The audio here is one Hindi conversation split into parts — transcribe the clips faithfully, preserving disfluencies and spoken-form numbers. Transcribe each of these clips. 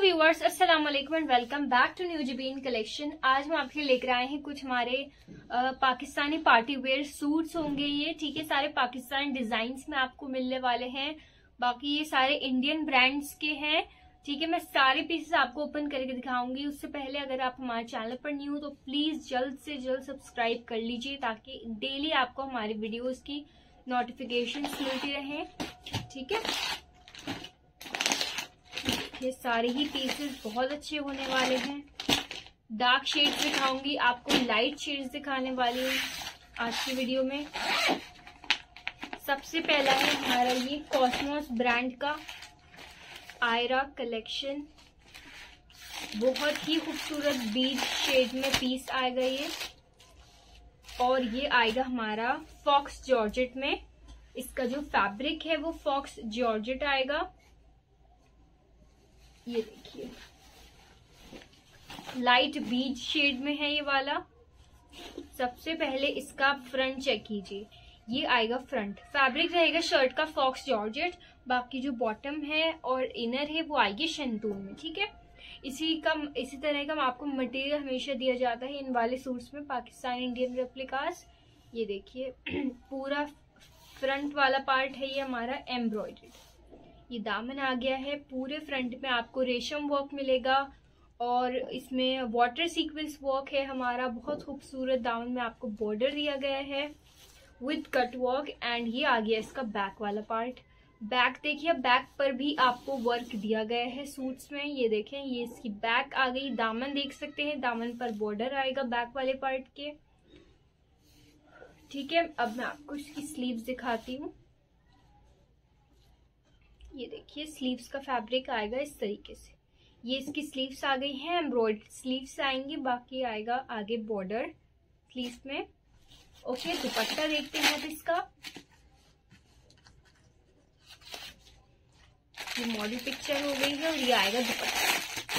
व्यूअर्स, अस्सलाम वालेकुम and welcome back to new Jabeen collection. आज हम आपके लिए लेकर आए हैं कुछ हमारे आ, पाकिस्तानी पार्टी वेयर सूट्स होंगे ये, ठीक है। सारे पाकिस्तानी डिजाइन में आपको मिलने वाले हैं। बाकी ये सारे इंडियन ब्रांड्स के हैं, ठीक है। मैं सारे पीसेस आपको ओपन करके दिखाऊंगी। उससे पहले अगर आप हमारे चैनल पर न्यू हो तो प्लीज जल्द से जल्द सब्सक्राइब कर लीजिए, ताकि डेली आपको हमारी वीडियोज की नोटिफिकेशन मिलती रहे, ठीक है। ये सारे ही पीसेस बहुत अच्छे होने वाले हैं। डार्क शेड्स दिखाऊंगी आपको, लाइट शेड्स दिखाने वाली हूँ आज की वीडियो में। सबसे पहला है हमारा ये कॉस्मोस ब्रांड का आयरा कलेक्शन। बहुत ही खूबसूरत बीच शेड में पीस आएगा ये, और ये आएगा हमारा फॉक्स जॉर्जेट में। इसका जो फैब्रिक है वो फॉक्स जॉर्जेट आएगा। ये देखिए लाइट बीज शेड में है ये वाला। सबसे पहले इसका फ्रंट चेक कीजिए, ये आएगा फ्रंट। फैब्रिक रहेगा शर्ट का फॉक्स जॉर्जेट। बाकी जो बॉटम है और इनर है वो आएगी शंतून में, ठीक है। इसी का इसी तरह का आपको मटेरियल हमेशा दिया जाता है इन वाले सूट्स में, पाकिस्तानी इंडियन रेप्लिकास। ये देखिए पूरा फ्रंट वाला पार्ट है ये हमारा एम्ब्रॉयडर्ड। ये दामन आ गया है, पूरे फ्रंट में आपको रेशम वर्क मिलेगा और इसमें वाटर सीक्वेंस वर्क है हमारा। बहुत खूबसूरत दामन में आपको बॉर्डर दिया गया है विद कट वर्क। एंड ये आ गया इसका बैक वाला पार्ट। बैक देखिए, बैक पर भी आपको वर्क दिया गया है सूट्स में। ये देखें, ये इसकी बैक आ गई। दामन देख सकते हैं, दामन पर बॉर्डर आएगा बैक वाले पार्ट के, ठीक है। अब मैं आपको इसकी स्लीव्स दिखाती हूँ। ये देखिए स्लीव्स का फैब्रिक आएगा इस तरीके से। ये इसकी स्लीव्स आ गई हैं, एम्ब्रॉयडर्ड स्लीव्स आएंगी। बाकी आएगा आगे बॉर्डर स्लीव्स में, ओके। दुपट्टा देखते हैं अब इसका। ये मॉडल पिक्चर हो गई है और ये आएगा दुपट्टा।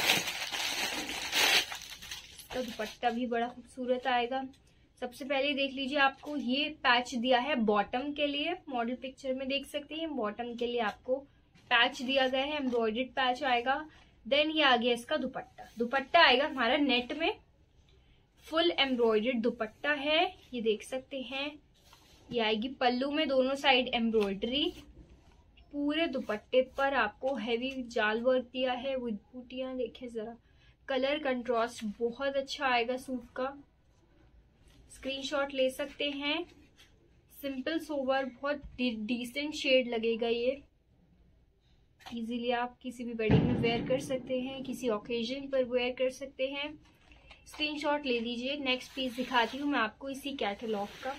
इसका दुपट्टा भी बड़ा खूबसूरत आएगा। सबसे पहले देख लीजिए, आपको ये पैच दिया है बॉटम के लिए। मॉडल पिक्चर में देख सकते हैं बॉटम के लिए आपको पैच दिया गया है, एम्ब्रॉयडर्ड पैच आएगा। देन ये आ गया इसका दुपट्टा। दुपट्टा आएगा हमारा नेट में, फुल एम्ब्रॉयडर्ड दुपट्टा है, ये देख सकते हैं। ये आएगी पल्लू में, दोनों साइड एम्ब्रॉयडरी। पूरे दुपट्टे पर आपको हैवी जाल वर्क दिया है विद बूटियां। देखें जरा, कलर कंट्रास्ट बहुत अच्छा आएगा सूट का। स्क्रीनशॉट ले सकते हैं। सिंपल सोवर बहुत डिसेंट शेड लगेगा ये। इजीली आप किसी भी वेडिंग में वेयर कर सकते हैं, किसी ओकेजन पर वेयर कर सकते हैं। स्क्रीनशॉट ले लीजिए। नेक्स्ट पीस दिखाती हूँ मैं आपको इसी कैटलॉग का।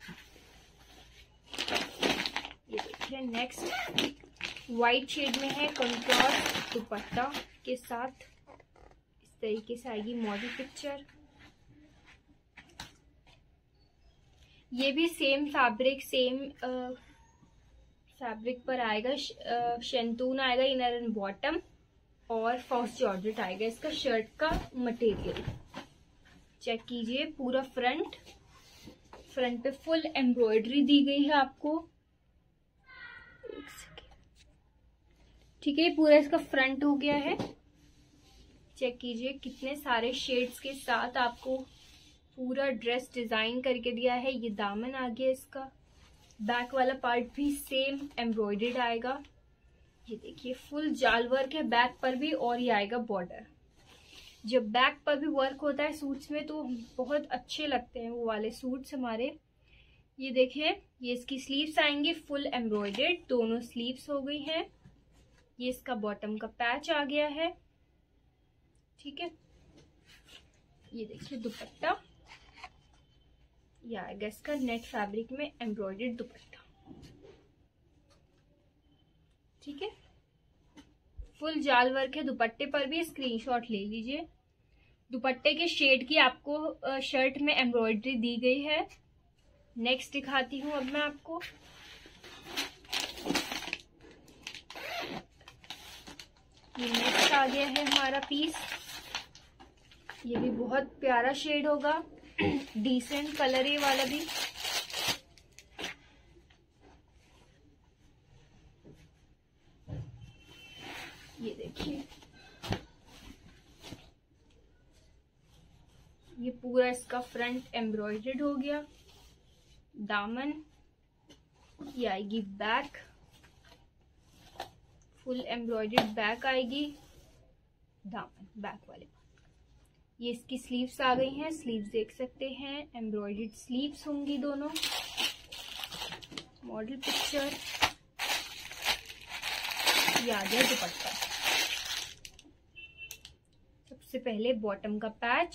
ये देखिए नेक्स्ट वाइट शेड में है, कंट्रास्ट दुपट्टा के साथ। इस तरीके से आएगी मॉडल पिक्चर। ये भी सेम फैब्रिक, सेम फैब्रिक पर आएगा। शंतून आएगा इनर एंड बॉटम, और फॉक्स जॉर्जेट आएगा इसका शर्ट का मटेरियल। चेक कीजिए पूरा फ्रंट फ्रंट पे फुल एम्ब्रॉयडरी दी गई है आपको, एक सेकेंड, ठीक है। पूरा इसका फ्रंट हो गया है। चेक कीजिए कितने सारे शेड्स के साथ आपको पूरा ड्रेस डिजाइन करके दिया है। ये दामन आ गया इसका। बैक वाला पार्ट भी सेम एम्ब्रॉयडर्ड आएगा। ये देखिए फुल जाल वर्क है बैक पर भी, और ये आएगा बॉर्डर। जब बैक पर भी वर्क होता है सूट्स में तो बहुत अच्छे लगते हैं वो वाले सूट्स हमारे। ये देखिए, ये इसकी स्लीव्स आएंगी फुल एम्ब्रॉयडर्ड, दोनों स्लीव्स हो गई हैं। ये इसका बॉटम का पैच आ गया है, ठीक है। ये देखिए दुपट्टा, ये आएगा इसका नेट फैब्रिक में एम्ब्रॉयडर्ड दुपट्टा, ठीक है। फुल जाल वर्क है दुपट्टे पर भी। स्क्रीनशॉट ले लीजिए। दुपट्टे के शेड की आपको शर्ट में एम्ब्रॉयडरी दी गई है। नेक्स्ट दिखाती हूँ अब मैं आपको। ये नेक्स्ट आ गया है हमारा पीस। ये भी बहुत प्यारा शेड होगा, डिसेंट कलर ये वाला भी। ये देखिए पूरा इसका फ्रंट एम्ब्रॉयडर्ड हो गया। दामन, ये आएगी बैक, फुल एम्ब्रॉयडर्ड बैक आएगी। दामन बैक वाले, ये इसकी स्लीव्स आ गई हैं। स्लीव्स देख सकते हैं, एम्ब्रॉयडर्ड स्लीव्स होंगी दोनों। मॉडल पिक्चर, ये आ गया दुपट्टा। सबसे पहले बॉटम का पैच,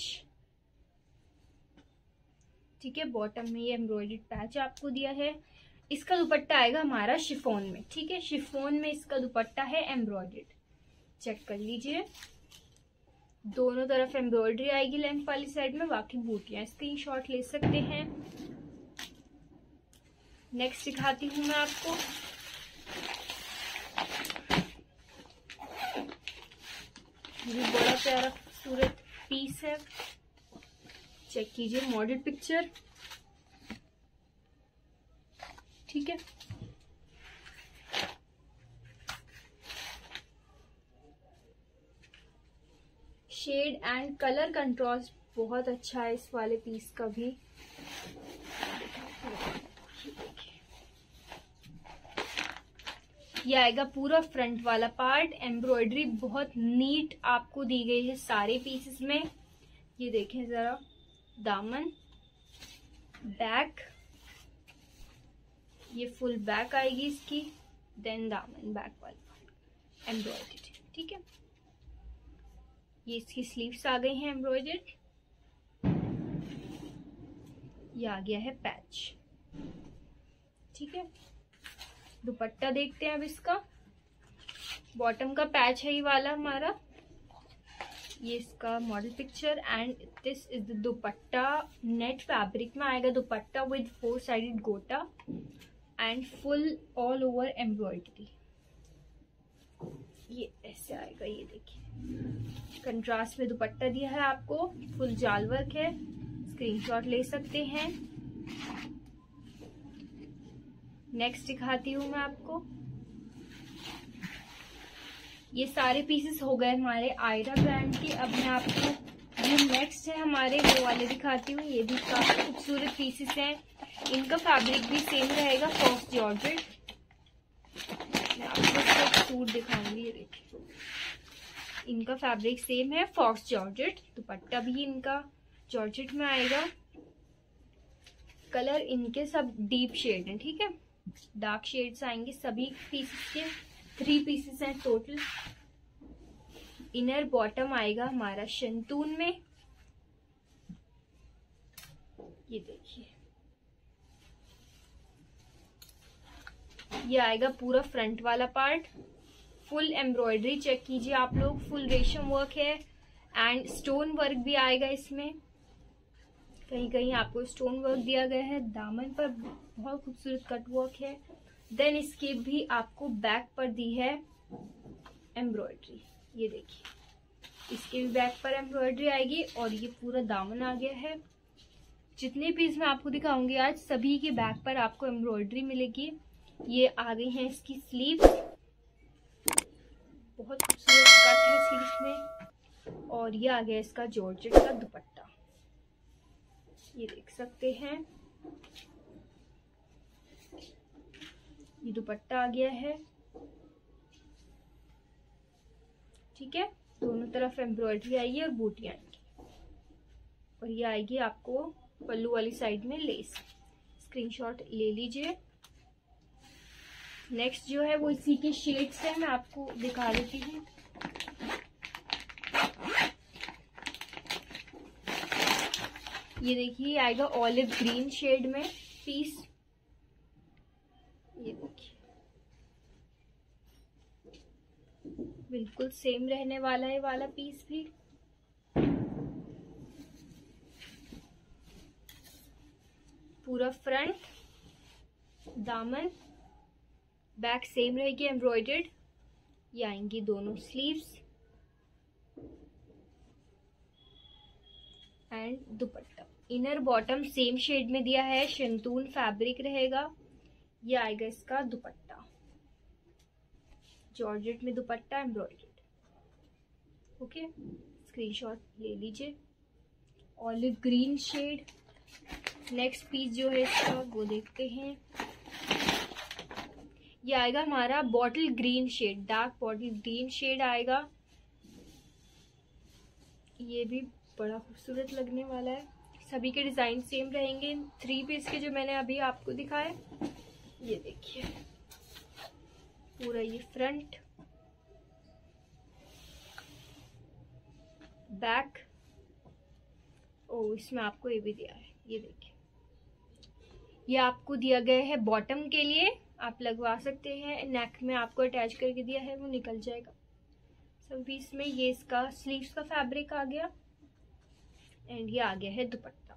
ठीक है, बॉटम में ये एम्ब्रॉयडर्ड पैच आपको दिया है। इसका दुपट्टा आएगा हमारा शिफॉन में, ठीक है, शिफॉन में इसका दुपट्टा है एम्ब्रॉयडर्ड। चेक कर लीजिए, दोनों तरफ एम्ब्रॉयडरी आएगी लेंथ वाली साइड में, बाकी बूटियां। स्क्रीनशॉट ले सकते हैं। नेक्स्ट दिखाती हूँ मैं आपको। ये बड़ा प्यारा खूबसूरत पीस है। चेक कीजिए मॉडल पिक्चर, ठीक है। शेड एंड कलर कंट्रास्ट बहुत अच्छा है इस वाले पीस का भी। ये आएगा पूरा फ्रंट वाला पार्ट। एम्ब्रॉयडरी बहुत नीट आपको दी गई है सारे पीसेस में। ये देखें जरा, दामन, बैक, ये फुल बैक आएगी इसकी, देन दामन बैक वाला पार्ट एम्ब्रॉयडरी, ठीक है। ये इसकी स्लीव्स आ गई हैं एम्ब्रॉयडर्ड। ये आ गया है पैच, ठीक है। दुपट्टा देखते हैं अब इसका। बॉटम का पैच है ये वाला हमारा। ये इसका model picture and this is the dupatta. Net fabric में आएगा दुपट्टा विद फोर साइडेड गोटा and full all over embroidery. ये ऐसे आएगा, ये देखिए कंट्रास्ट में दुपट्टा दिया है आपको, फुल जाल वर्क है। स्क्रीनशॉट ले सकते हैं। नेक्स्ट दिखाती हूँ मैं आपको। ये सारे पीसेस हो गए हमारे आयरा ब्रांड के। अब मैं आपको जो नेक्स्ट है हमारे वो वाले दिखाती हूँ। ये भी काफी खूबसूरत पीसेस हैं। इनका फैब्रिक भी सेम रहेगा, फॉक्स जॉर्जेट। मैं आपको इसका सूट दिखाऊंगी, ये देखिए इनका फैब्रिक सेम है, फॉक्स जॉर्जेट। दुपट्टा भी इनका जॉर्जेट में आएगा। कलर इनके सब डीप शेड हैं, ठीक है, डार्क शेड्स आएंगे सभी पीसेस के। थ्री पीसेस हैं टोटल। इनर बॉटम आएगा हमारा शंतून में, ये देखिए। ये आएगा पूरा फ्रंट वाला पार्ट, फुल एम्ब्रॉयडरी। चेक कीजिए आप लोग, फुल रेशम वर्क है एंड स्टोन वर्क भी आएगा इसमें। कहीं कहीं आपको स्टोन वर्क दिया गया है। दामन पर बहुत खूबसूरत कट वर्क है। देन इसके भी आपको बैक पर दी है एम्ब्रॉयडरी, ये देखिए इसके भी बैक पर एम्ब्रॉयडरी आएगी। और ये पूरा दामन आ गया है। जितने पीस मैं आपको दिखाऊंगी आज, सभी के बैक पर आपको एम्ब्रॉयडरी मिलेगी। ये आ गई है इसकी स्लीव, बहुत खूबसूरत कट है स्लीव्स में। और ये आ गया इसका जॉर्जेट का दुपट्टा, ये देख सकते हैं। ये दुपट्टा आ गया है, ठीक है। दोनों तरफ एम्ब्रॉयडरी आएगी और बूटियां आएंगी। और ये आएगी आपको पल्लू वाली साइड में लेस। स्क्रीनशॉट ले लीजिए। नेक्स्ट जो है वो इसी के शेड्स है, मैं आपको दिखा देती हूँ। ये देखिए आएगा ऑलिव ग्रीन शेड में पीस, ये देखिए बिल्कुल सेम रहने वाला है वाला पीस भी। पूरा फ्रंट, दामन, बैक सेम रहेगी एम्ब्रॉयडर्ड। ये आएंगी दोनों sleeves and dupatta. Inner bottom same shade में दिया है, शंतून फैब्रिक रहेगा। ये आएगा इसका दुपट्टा, जॉर्जेट में दुपट्टा एम्ब्रॉयडर्ड, ओके। स्क्रीनशॉट ले लीजिए। Olive green shade. Next piece जो है इसका वो देखते हैं, ये आएगा हमारा bottle green shade, dark bottle green shade आएगा। ये भी बड़ा खूबसूरत लगने वाला है। सभी के डिजाइन सेम रहेंगे थ्री पीस के जो मैंने अभी आपको दिखाए। ये देखिए पूरा ये फ्रंट, बैक, ओ इसमें आपको ये भी दिया है, ये देखिए ये आपको दिया गया है बॉटम के लिए, आप लगवा सकते हैं। नेक में आपको अटैच करके दिया है, वो निकल जाएगा सब पीस में। ये इसका स्लीव्स का फैब्रिक आ गया एंड ये आ गया है दुपट्टा।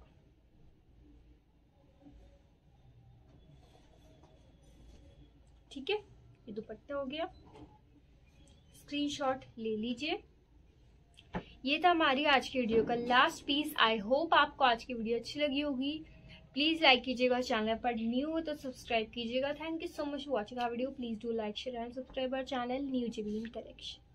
ठीक है, ये दुपट्टा हो गया, स्क्रीनशॉट ले लीजिए। ये था हमारी आज की वीडियो का लास्ट पीस। आई होप आपको आज की वीडियो अच्छी लगी होगी। प्लीज लाइक कीजिएगा, चैनल पर न्यू हो तो सब्सक्राइब कीजिएगा। Thank you so much for watching our video. Please do like share and subscribe our channel new Jabeen collection.